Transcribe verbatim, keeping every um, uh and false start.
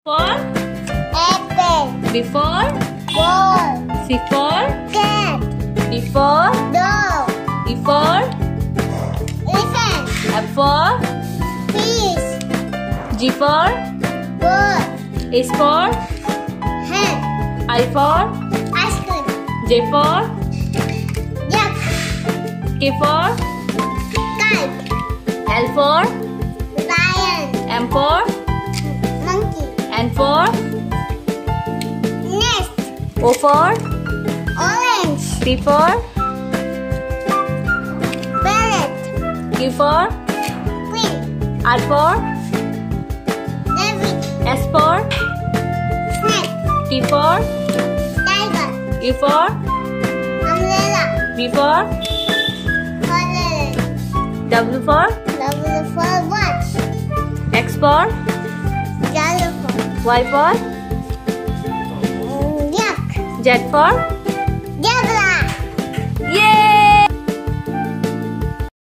For apple. B for Ball. C for Cat. D for Dog. E for Elephant. F for Fish. G for Bird. H for Hen. I for Ice cream. J for Duck. K for Kite. L for Lion. M for Monkey. N for Nest. O for Orange. P for Parrot. Q for Queen. R for Rabbit. S for Snake. T for Tiger. U for Umbrella. V for Color. W for W for watch. X for Xylophone. Y for Mm, Yak. Z for Zebra.